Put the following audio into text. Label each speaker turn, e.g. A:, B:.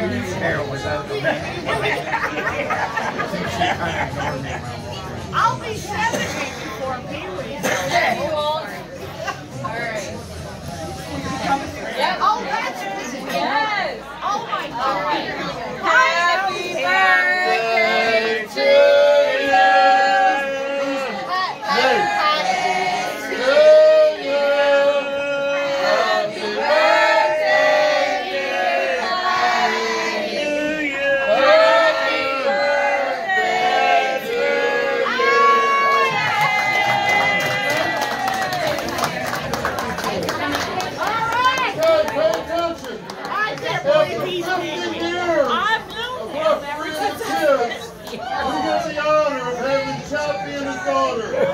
A: Carol was out of the
B: I'll be 70 before Pee-wee. Alright. Yep. Oh, that's good. Yes. Oh my God. Happy birthday to you. Happy birthday to you. Happy birthday, dear. Happy birthday to
C: Who gets the honor of having Choppy and his daughter?